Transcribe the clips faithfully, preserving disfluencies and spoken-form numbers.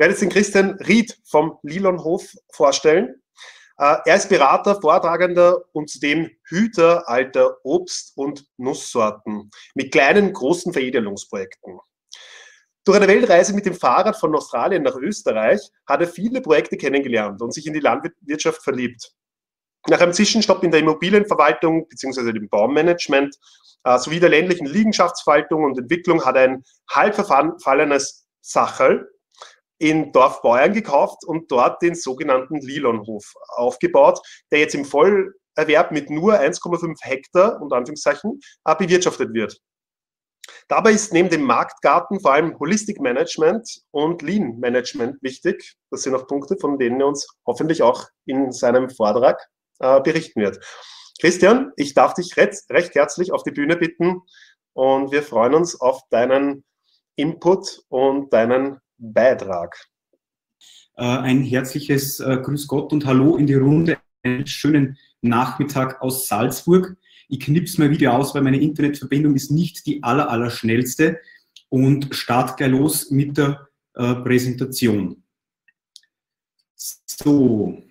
werde jetzt den Christian Ried vom Lilonhof vorstellen. Er ist Berater, Vortragender und zudem Hüter alter Obst- und Nusssorten mit kleinen, großen Veredelungsprojekten. Durch eine Weltreise mit dem Fahrrad von Australien nach Österreich hat er viele Projekte kennengelernt und sich in die Landwirtschaft verliebt. Nach einem Zwischenstopp in der Immobilienverwaltung bzw. dem Baumanagement äh, sowie der ländlichen Liegenschaftsverwaltung und Entwicklung hat er ein halb verfallenes Sacherl in Dorf Beuern gekauft und dort den sogenannten Lilonhof aufgebaut, der jetzt im Vollerwerb mit nur eins Komma fünf Hektar, unter Anführungszeichen, bewirtschaftet wird. Dabei ist neben dem Marktgarten vor allem Holistic Management und Lean Management wichtig. Das sind auch Punkte, von denen er uns hoffentlich auch in seinem Vortrag äh, berichten wird. Christian, ich darf dich recht, recht herzlich auf die Bühne bitten und wir freuen uns auf deinen Input und deinen Beitrag. Ein herzliches äh, Grüß Gott und Hallo in die Runde. Einen schönen Nachmittag aus Salzburg. Ich knipse mal wieder aus, weil meine Internetverbindung ist nicht die aller, aller schnellste und starte gleich los mit der äh, Präsentation. So.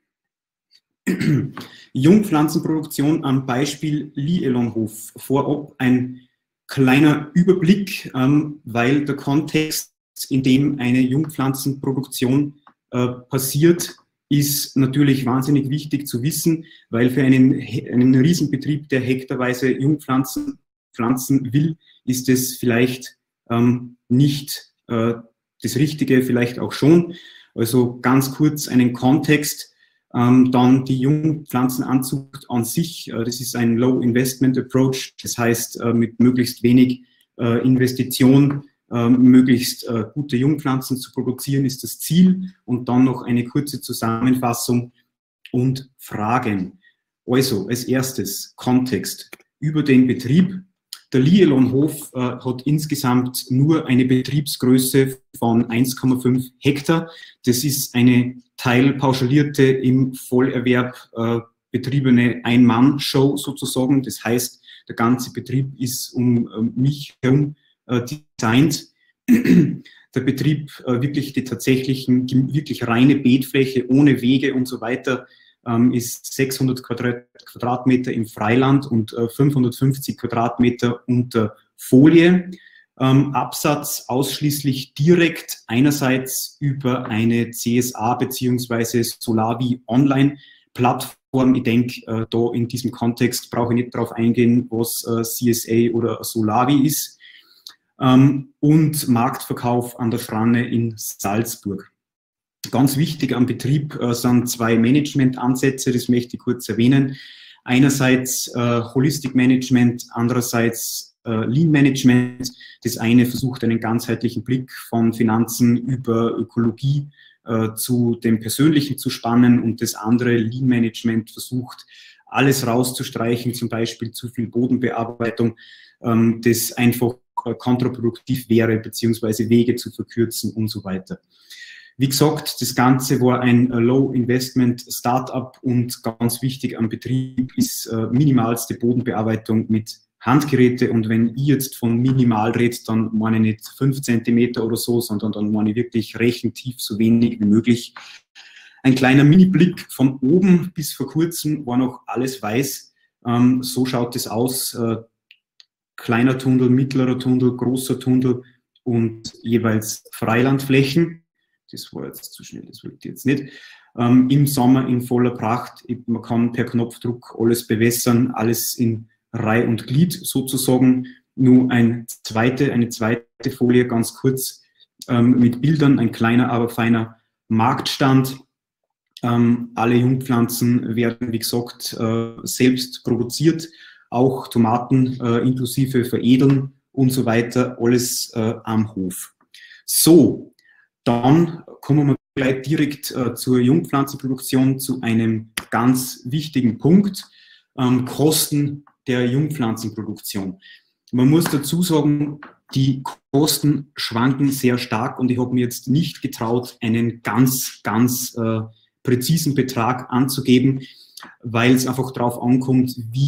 Jungpflanzenproduktion am Beispiel Lilonhof. Vorab ein kleiner Überblick, ähm, weil der Kontext, in dem eine Jungpflanzenproduktion äh, passiert, ist natürlich wahnsinnig wichtig zu wissen, weil für einen, einen Riesenbetrieb, der hektarweise Jungpflanzen pflanzen will, ist es vielleicht ähm, nicht äh, das Richtige, vielleicht auch schon. Also ganz kurz einen Kontext. Ähm, dann die Jungpflanzenanzucht an sich, äh, das ist ein Low-Investment-Approach, das heißt äh, mit möglichst wenig äh, Investition äh, möglichst äh, gute Jungpflanzen zu produzieren, ist das Ziel. Und dann noch eine kurze Zusammenfassung und Fragen. Also als erstes Kontext über den Betrieb. Der Lilonhof äh, hat insgesamt nur eine Betriebsgröße von eins Komma fünf Hektar. Das ist eine teilpauschalierte, im Vollerwerb äh, betriebene Ein-Mann-Show sozusagen. Das heißt, der ganze Betrieb ist um äh, mich herum äh, designt. Der Betrieb äh, wirklich die tatsächlichen, wirklich reine Beetfläche ohne Wege und so weiter ähm, ist sechshundert Quadratmeter im Freiland und äh, fünfhundertfünfzig Quadratmeter unter Folie. Ähm, Absatz ausschließlich direkt einerseits über eine C S A bzw. Solavi Online-Plattform. Ich denke, äh, da in diesem Kontext brauche ich nicht darauf eingehen, was äh, C S A oder Solavi ist. Ähm, und Marktverkauf an der Franne in Salzburg. Ganz wichtig am Betrieb äh, sind zwei Managementansätze, das möchte ich kurz erwähnen. Einerseits äh, Holistic Management, andererseits äh, Lean Management. Das eine versucht einen ganzheitlichen Blick von Finanzen über Ökologie äh, zu dem Persönlichen zu spannen und das andere Lean Management versucht alles rauszustreichen, zum Beispiel zu viel Bodenbearbeitung, ähm, das einfach äh, kontraproduktiv wäre, beziehungsweise Wege zu verkürzen und so weiter. Wie gesagt, das Ganze war ein Low-Investment-Startup und ganz wichtig am Betrieb ist äh, minimalste Bodenbearbeitung mit Handgeräte. Und wenn ich jetzt von minimal rede, dann meine ich nicht fünf Zentimeter oder so, sondern dann meine ich wirklich rechentief so wenig wie möglich. Ein kleiner Mini-Blick von oben bis vor kurzem war noch alles weiß. Ähm, so schaut es aus. Äh, kleiner Tunnel, mittlerer Tunnel, großer Tunnel und jeweils Freilandflächen. Das war jetzt zu schnell, das wollte ich jetzt nicht. Ähm, Im Sommer in voller Pracht. Man kann per Knopfdruck alles bewässern, alles in Reih und Glied sozusagen. Nur ein zweite, eine zweite Folie, ganz kurz, ähm, mit Bildern, ein kleiner, aber feiner Marktstand. Ähm, alle Jungpflanzen werden, wie gesagt, äh, selbst produziert, auch Tomaten äh, inklusive Veredeln und so weiter, alles äh, am Hof. So. Dann kommen wir gleich direkt äh, zur Jungpflanzenproduktion, zu einem ganz wichtigen Punkt, ähm, Kosten der Jungpflanzenproduktion. Man muss dazu sagen, die Kosten schwanken sehr stark und ich habe mir jetzt nicht getraut, einen ganz, ganz äh, präzisen Betrag anzugeben, weil es einfach darauf ankommt, wie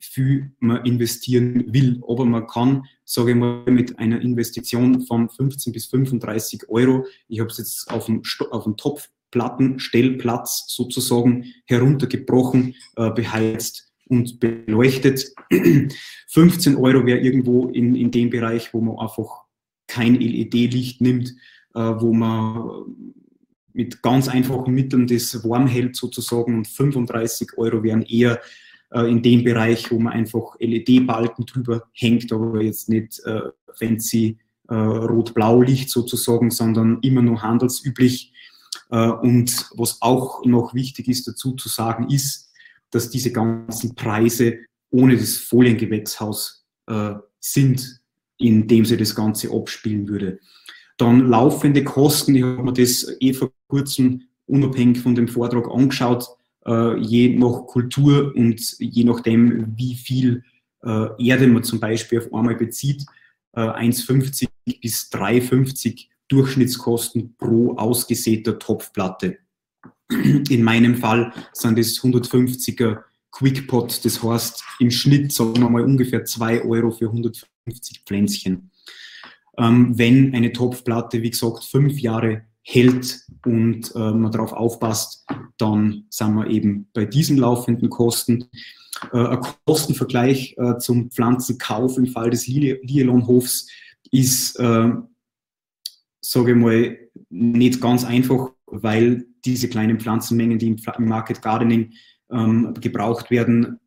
viel man investieren will. Aber man kann, sage ich mal, mit einer Investition von fünfzehn bis fünfunddreißig Euro, ich habe es jetzt auf dem, auf dem Topfplattenstellplatz sozusagen heruntergebrochen, äh, beheizt und beleuchtet. fünfzehn Euro wäre irgendwo in, in dem Bereich, wo man einfach kein L E D-Licht nimmt, äh, wo man mit ganz einfachen Mitteln das warm hält sozusagen, und fünfunddreißig Euro wären eher äh, in dem Bereich, wo man einfach L E D-Balken drüber hängt, aber jetzt nicht äh, fancy äh, Rot-Blau-Licht sozusagen, sondern immer nur handelsüblich. Äh, und was auch noch wichtig ist dazu zu sagen, ist, dass diese ganzen Preise ohne das Foliengewächshaus äh, sind, in dem sie das Ganze abspielen würde. Dann laufende Kosten, ich habe mir das eh vor kurzem unabhängig von dem Vortrag angeschaut, äh, je nach Kultur und je nachdem, wie viel äh, Erde man zum Beispiel auf einmal bezieht, äh, eins Komma fünfzig bis drei Komma fünfzig Durchschnittskosten pro ausgesäter Topfplatte. In meinem Fall sind es hundertfünfziger Quickpot, das heißt im Schnitt, sagen wir mal, ungefähr zwei Euro für hundertfünfzig Pflänzchen. Ähm, wenn eine Topfplatte, wie gesagt, fünf Jahre hält und äh, man darauf aufpasst, dann sind wir eben bei diesen laufenden Kosten. Äh, ein Kostenvergleich äh, zum Pflanzenkauf im Fall des Lielonhofs ist, äh, sage ich mal, nicht ganz einfach, weil diese kleinen Pflanzenmengen, die im Market Gardening ähm, gebraucht werden,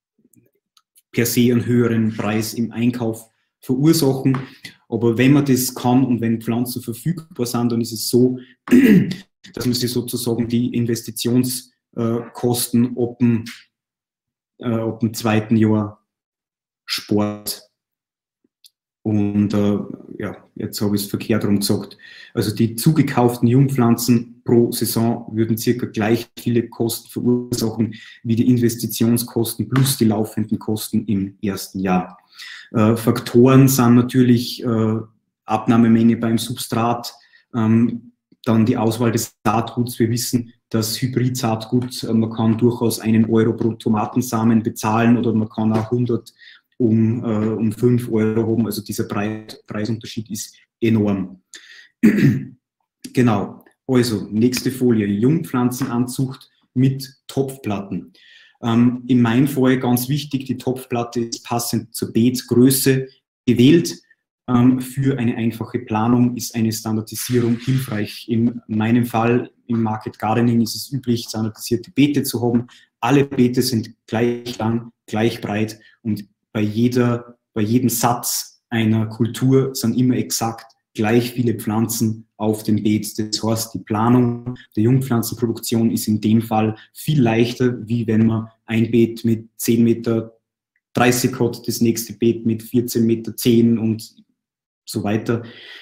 per se einen höheren Preis im Einkauf verursachen. Aber wenn man das kann und wenn Pflanzen verfügbar sind, dann ist es so, dass man sich sozusagen die Investitionskosten ab dem, äh, ab dem zweiten Jahr spart. Und äh, ja, jetzt habe ich es verkehrt rum gesagt. Also die zugekauften Jungpflanzen pro Saison würden circa gleich viele Kosten verursachen wie die Investitionskosten plus die laufenden Kosten im ersten Jahr. Äh, Faktoren sind natürlich äh, Abnahmemenge beim Substrat, ähm, dann die Auswahl des Saatguts. Wir wissen, dass Hybrid-Saatgut, äh, man kann durchaus einen Euro pro Tomatensamen bezahlen oder man kann auch hundert um, äh, um fünf Euro haben. Also dieser Preis, Preisunterschied ist enorm. Genau, also nächste Folie, Jungpflanzenanzucht mit Topfplatten. Ähm, in meinem Fall ganz wichtig, die Topfplatte ist passend zur Beetgröße gewählt. Ähm, für eine einfache Planung ist eine Standardisierung hilfreich. In meinem Fall im Market Gardening ist es üblich, standardisierte Beete zu haben. Alle Beete sind gleich lang, gleich breit und bei, jeder, bei jedem Satz einer Kultur sind immer exakt gleich viele Pflanzen auf dem Beet. Das heißt, die Planung der Jungpflanzenproduktion ist in dem Fall viel leichter, wie wenn man ein Beet mit zehn Meter dreißig hat, das nächste Beet mit vierzehn Meter zehn und so weiter.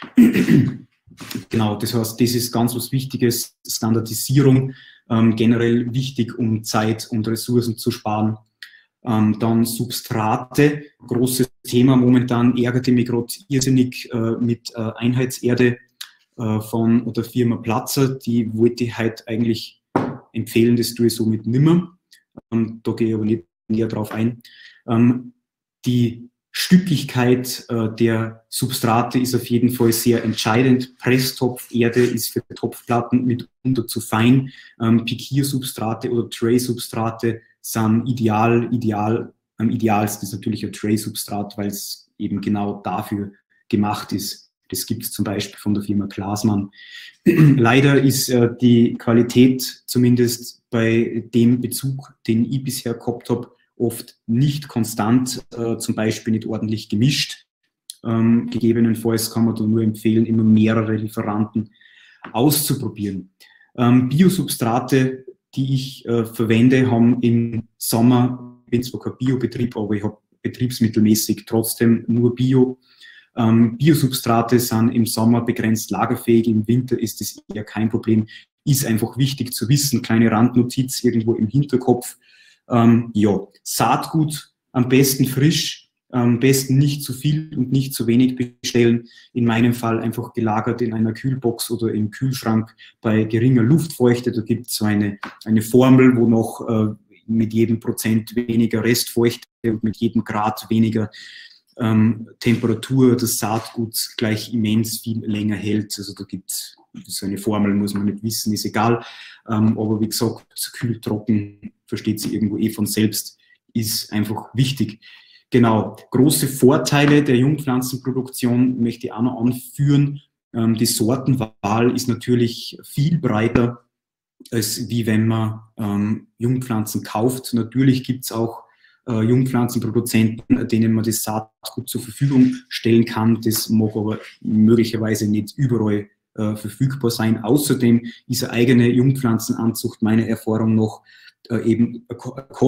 Genau, das heißt, das ist ganz was Wichtiges, Standardisierung, ähm, generell wichtig, um Zeit und Ressourcen zu sparen. Ähm, dann Substrate, großes Thema momentan, ärgerte mich gerade irrsinnig äh, mit äh, Einheitserde äh, von der Firma Platzer. Die wollte ich heute eigentlich empfehlen, das tue ich somit nimmer. Ähm, da gehe ich aber nicht näher drauf ein. Ähm, die Stückigkeit äh, der Substrate ist auf jeden Fall sehr entscheidend. Presstopferde ist für Topfplatten mitunter zu fein. Ähm, Pikiersubstrate oder Tray-Substrate sind ideal, ideal, am idealsten ist natürlich ein Tray-Substrat, weil es eben genau dafür gemacht ist. Das gibt es zum Beispiel von der Firma Glasmann. Leider ist äh, die Qualität, zumindest bei dem Bezug, den ich bisher gehabt habe, oft nicht konstant, äh, zum Beispiel nicht ordentlich gemischt. Ähm, gegebenenfalls kann man da nur empfehlen, immer mehrere Lieferanten auszuprobieren. Ähm, Biosubstrate, die ich äh, verwende, haben im Sommer, ich bin zwar kein Biobetrieb, aber ich habe betriebsmittelmäßig trotzdem nur Bio. Ähm, Biosubstrate sind im Sommer begrenzt lagerfähig, im Winter ist es eher kein Problem. Ist einfach wichtig zu wissen, kleine Randnotiz irgendwo im Hinterkopf. Ähm, ja, Saatgut am besten frisch, am besten nicht zu viel und nicht zu wenig bestellen. In meinem Fall einfach gelagert in einer Kühlbox oder im Kühlschrank bei geringer Luftfeuchte. Da gibt es so eine, eine Formel, wo noch äh, mit jedem Prozent weniger Restfeuchte und mit jedem Grad weniger ähm, Temperatur das Saatgut gleich immens viel länger hält. Also da gibt es so eine Formel, muss man nicht wissen, ist egal. Ähm, aber wie gesagt, kühl, trocken, versteht sich irgendwo eh von selbst, ist einfach wichtig. Genau, große Vorteile der Jungpflanzenproduktion möchte ich auch noch anführen. Ähm, die Sortenwahl ist natürlich viel breiter, als wie wenn man ähm, Jungpflanzen kauft. Natürlich gibt es auch äh, Jungpflanzenproduzenten, denen man das Saatgut zur Verfügung stellen kann. Das mag aber möglicherweise nicht überall äh, verfügbar sein. Außerdem ist eine eigene Jungpflanzenanzucht meiner Erfahrung nach äh, eben eine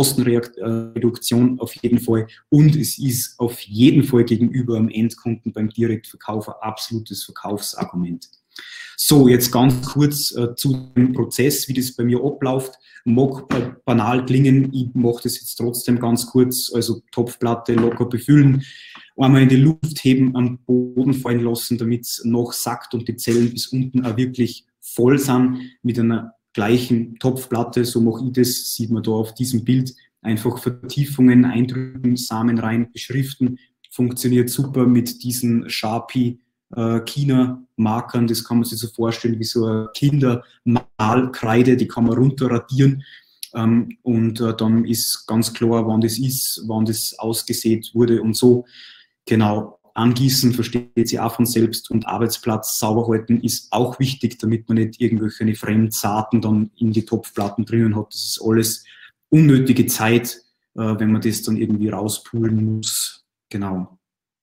Kostenreduktion auf jeden Fall. Und es ist auf jeden Fall gegenüber dem Endkunden beim Direktverkauf ein absolutes Verkaufsargument. So, jetzt ganz kurz äh, zu dem Prozess, wie das bei mir abläuft. Mag äh, banal klingen, ich mache das jetzt trotzdem ganz kurz, also Topfplatte locker befüllen, einmal in die Luft heben, am Boden fallen lassen, damit es noch sackt und die Zellen bis unten auch wirklich voll sind mit einer gleichen Topfplatte. So mache ich das, sieht man da auf diesem Bild. Einfach Vertiefungen eindrücken, Samen rein, beschriften. Funktioniert super mit diesen Sharpie China-Markern, das kann man sich so vorstellen wie so eine Kindermalkreide, die kann man runterradieren ähm, und äh, dann ist ganz klar, wann das ist, wann das ausgesät wurde und so. Genau, angießen versteht sich auch von selbst und Arbeitsplatz sauber halten ist auch wichtig, damit man nicht irgendwelche Fremdsaaten dann in die Topfplatten drinnen hat. Das ist alles unnötige Zeit, äh, wenn man das dann irgendwie rauspulen muss. Genau.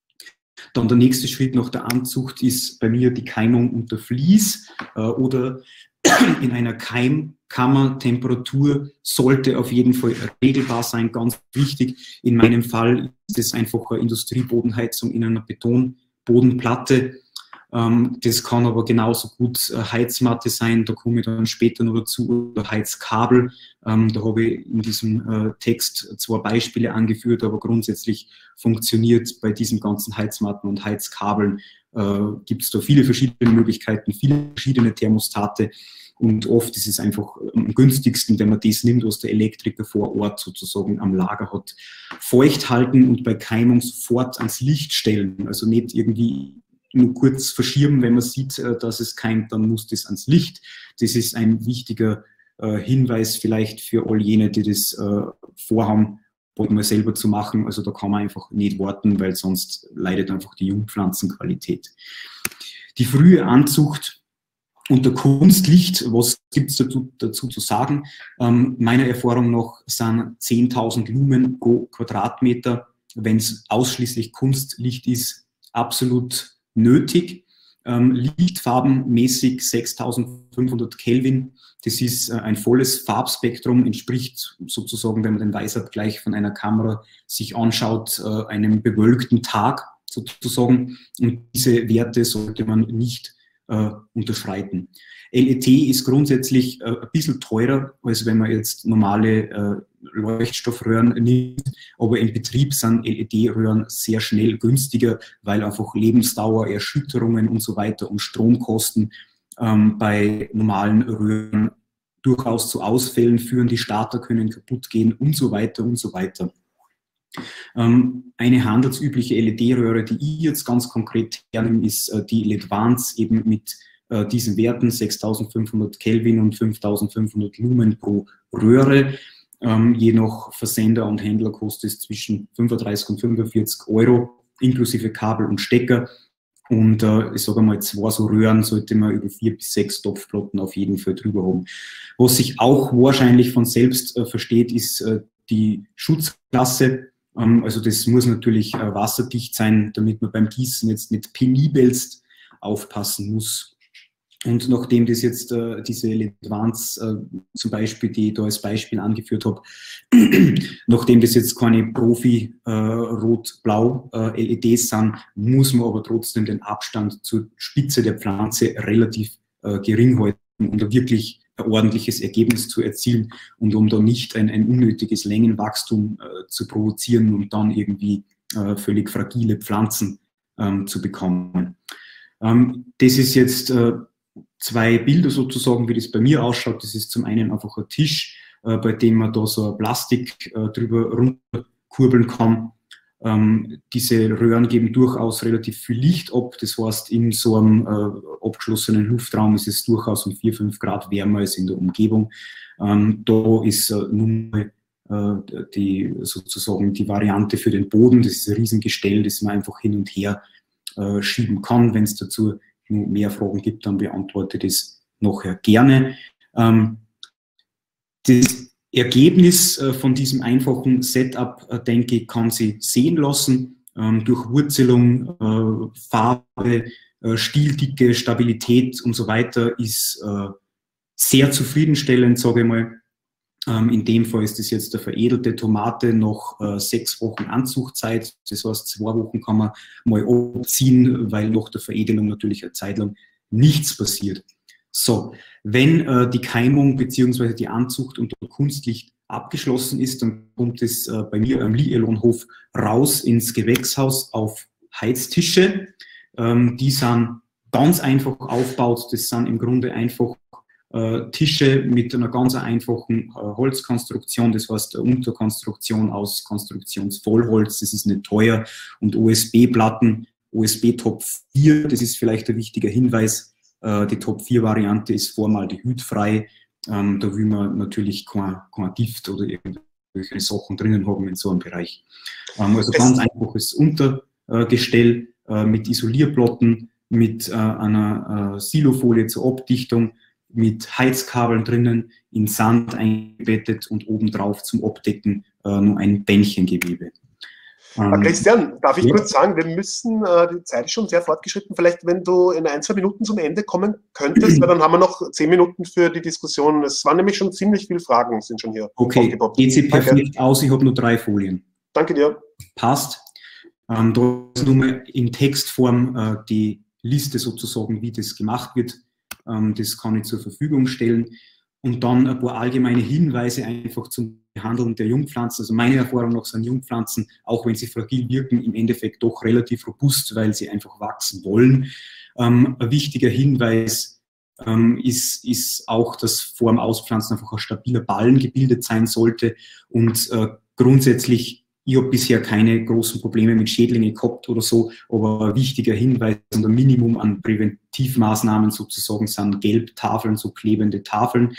Dann der nächste Schritt nach der Anzucht ist bei mir die Keimung unter Vlies äh, oder in einer Keimkammer. Temperatur sollte auf jeden Fall regelbar sein, ganz wichtig. In meinem Fall ist es einfach eine Industriebodenheizung in einer Betonbodenplatte. Ähm, das kann aber genauso gut äh, Heizmatte sein, da komme ich dann später noch dazu, oder Heizkabel. Ähm, da habe ich in diesem äh, Text zwei Beispiele angeführt, aber grundsätzlich funktioniert bei diesen ganzen Heizmatten und Heizkabeln, äh, gibt es da viele verschiedene Möglichkeiten, viele verschiedene Thermostate. Und oft ist es einfach am günstigsten, wenn man das nimmt, was der Elektriker vor Ort sozusagen am Lager hat. Feucht halten und bei Keimung sofort ans Licht stellen, also nicht irgendwie nur kurz verschirmen, wenn man sieht, dass es keimt, dann muss das ans Licht. Das ist ein wichtiger äh, Hinweis vielleicht für all jene, die das äh, vorhaben, mal selber zu machen. Also da kann man einfach nicht warten, weil sonst leidet einfach die Jungpflanzenqualität. Die frühe Anzucht unter Kunstlicht, was gibt es dazu, dazu zu sagen? Ähm, meiner Erfahrung nach sind zehntausend Lumen pro Quadratmeter, wenn es ausschließlich Kunstlicht ist, absolut nötig. Ähm, lichtfarbenmäßig sechstausendfünfhundert Kelvin. Das ist äh, ein volles Farbspektrum, entspricht sozusagen, wenn man den Weißabgleich von einer Kamera sich anschaut, äh, einem bewölkten Tag sozusagen. Und diese Werte sollte man nicht äh, unterschreiten. L E D ist grundsätzlich äh, ein bisschen teurer, als wenn man jetzt normale äh, Leuchtstoffröhren nimmt, aber im Betrieb sind L E D-Röhren sehr schnell günstiger, weil einfach Lebensdauer, Erschütterungen und so weiter und Stromkosten ähm, bei normalen Röhren durchaus zu Ausfällen führen, die Starter können kaputt gehen und so weiter und so weiter. Ähm, eine handelsübliche L E D-Röhre, die ich jetzt ganz konkret hernehme, ist äh, die Ledvance eben mit äh, diesen Werten sechstausendfünfhundert Kelvin und fünftausendfünfhundert Lumen pro Röhre. Ähm, je nach Versender und Händler kostet es zwischen fünfunddreißig und fünfundvierzig Euro, inklusive Kabel und Stecker. Und äh, ich sage mal, zwei so Röhren sollte man über vier bis sechs Topfplatten auf jeden Fall drüber haben. Was sich auch wahrscheinlich von selbst äh, versteht, ist äh, die Schutzklasse. Ähm, also das muss natürlich äh, wasserdicht sein, damit man beim Gießen jetzt nicht penibelst aufpassen muss. Und nachdem das jetzt äh, diese Ledvance äh, zum Beispiel, die ich da als Beispiel angeführt habe, nachdem das jetzt keine Profi äh, Rot-Blau äh, L E Ds sind, muss man aber trotzdem den Abstand zur Spitze der Pflanze relativ äh, gering halten, um da wirklich ein ordentliches Ergebnis zu erzielen und um da nicht ein, ein unnötiges Längenwachstum äh, zu provozieren und dann irgendwie äh, völlig fragile Pflanzen ähm, zu bekommen. Ähm, das ist jetzt äh, zwei Bilder sozusagen, wie das bei mir ausschaut. Das ist zum einen einfach ein Tisch, äh, bei dem man da so ein Plastik äh, drüber runter kurbeln kann. Ähm, diese Röhren geben durchaus relativ viel Licht ab. Das heißt, in so einem äh, abgeschlossenen Luftraum ist es durchaus um vier, fünf Grad wärmer als in der Umgebung. Ähm, da ist äh, nun mal äh, die, sozusagen die Variante für den Boden. Das ist ein Riesengestell, das man einfach hin und her äh, schieben kann. Wenn es dazu noch mehr Fragen gibt, dann beantworte ich das nachher gerne. Ähm, das Ergebnis äh, von diesem einfachen Setup, äh, denke ich, kann sich sehen lassen. Ähm, durch Wurzelung, äh, Farbe, äh, Stieldicke, Stabilität und so weiter ist äh, sehr zufriedenstellend, sage ich mal. Ähm, in dem Fall ist das jetzt eine veredelte Tomate nach äh, sechs Wochen Anzuchtzeit. Das heißt, zwei Wochen kann man mal abziehen, weil nach der Veredelung natürlich eine Zeit lang nichts passiert. So, wenn äh, die Keimung bzw. die Anzucht unter Kunstlicht abgeschlossen ist, dann kommt es äh, bei mir am Li-Elon-Hof raus ins Gewächshaus auf Heiztische. Ähm, die sind ganz einfach aufgebaut. Das sind im Grunde einfach äh, Tische mit einer ganz einfachen äh, Holzkonstruktion. Das heißt, eine Unterkonstruktion aus Konstruktionsvollholz. Das ist nicht teuer. Und U S B-Platten, U S B-Top vier, das ist vielleicht ein wichtiger Hinweis. Die Top vier Variante ist formaldehydfrei. Ähm, da will man natürlich kein, kein Gift oder irgendwelche Sachen drinnen haben in so einem Bereich. Ähm, also ganz einfaches Untergestell äh, mit Isolierplatten, mit äh, einer äh, Silofolie zur Abdichtung, mit Heizkabeln drinnen, in Sand eingebettet und obendrauf zum Abdecken äh, nur ein Bändchengewebe. Ähm, Christian, darf ich ja kurz sagen, wir müssen, äh, die Zeit ist schon sehr fortgeschritten, vielleicht wenn du in ein, zwei Minuten zum Ende kommen könntest, weil dann haben wir noch zehn Minuten für die Diskussion. Es waren nämlich schon ziemlich viele Fragen, sind schon hier okay, aufgepoppt. Geht sie perfekt aus, ich habe nur drei Folien. Danke dir. Passt. Ähm, da ist nur mal in Textform äh, die Liste sozusagen, wie das gemacht wird. Ähm, das kann ich zur Verfügung stellen. Und dann ein paar allgemeine Hinweise einfach zum Behandeln der Jungpflanzen. Also meine Erfahrung nach sind Jungpflanzen, auch wenn sie fragil wirken, im Endeffekt doch relativ robust, weil sie einfach wachsen wollen. Ähm, ein wichtiger Hinweis ähm, ist, ist auch, dass vor dem Auspflanzen einfach ein stabiler Ballen gebildet sein sollte. Und äh, grundsätzlich, ich habe bisher keine großen Probleme mit Schädlingen gehabt oder so, aber ein wichtiger Hinweis und ein Minimum an Präventivmaßnahmen sozusagen sind Gelbtafeln, so klebende Tafeln.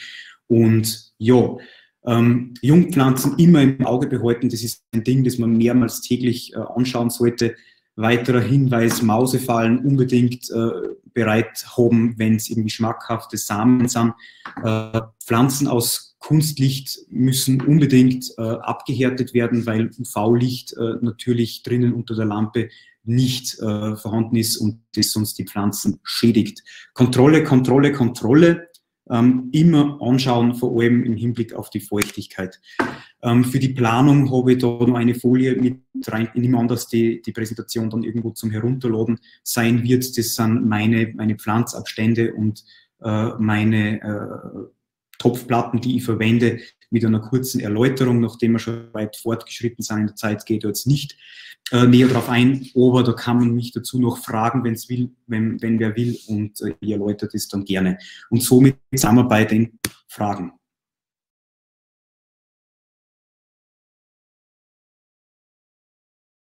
Und ja, ähm, Jungpflanzen immer im Auge behalten, das ist ein Ding, das man mehrmals täglich äh, anschauen sollte. Weiterer Hinweis, Mausefallen unbedingt äh, bereit haben, wenn es irgendwie schmackhafte Samen sind. Äh, Pflanzen aus Kunstlicht müssen unbedingt äh, abgehärtet werden, weil U V-Licht äh, natürlich drinnen unter der Lampe nicht äh, vorhanden ist und das sonst die Pflanzen schädigt. Kontrolle, Kontrolle, Kontrolle. Ähm, immer anschauen, vor allem im Hinblick auf die Feuchtigkeit. Ähm, für die Planung habe ich da noch eine Folie mit rein. Ich nehme an, dass die, die Präsentation dann irgendwo zum Herunterladen sein wird. Das sind meine, meine Pflanzabstände und äh, meine äh, Topfplatten, die ich verwende, mit einer kurzen Erläuterung, nachdem wir schon weit fortgeschritten sind in der Zeit, geht jetzt nicht äh, näher darauf ein, aber da kann man mich dazu noch fragen, wenn es will, wenn, wenn wer will, und äh, ich erläutere das dann gerne. Und somit sind wir bei den Fragen.